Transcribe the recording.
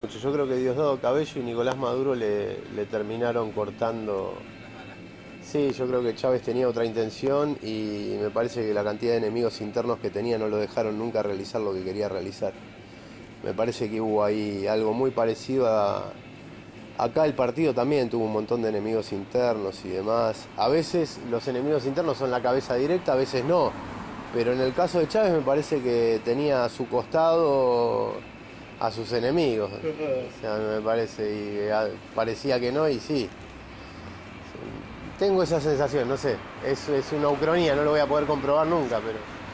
Yo creo que Diosdado Cabello y Nicolás Maduro le terminaron cortando. Sí, yo creo que Chávez tenía otra intención y me parece que la cantidad de enemigos internos que tenía no lo dejaron nunca realizar lo que quería realizar. Me parece que hubo ahí algo muy parecido a. Acá el partido también tuvo un montón de enemigos internos y demás. A veces los enemigos internos son la cabeza directa, a veces no. Pero en el caso de Chávez me parece que tenía a su costado a sus enemigos. O sea, me parece, y parecía que no, y sí. Tengo esa sensación, no sé. Es una ucronía, no lo voy a poder comprobar nunca, pero.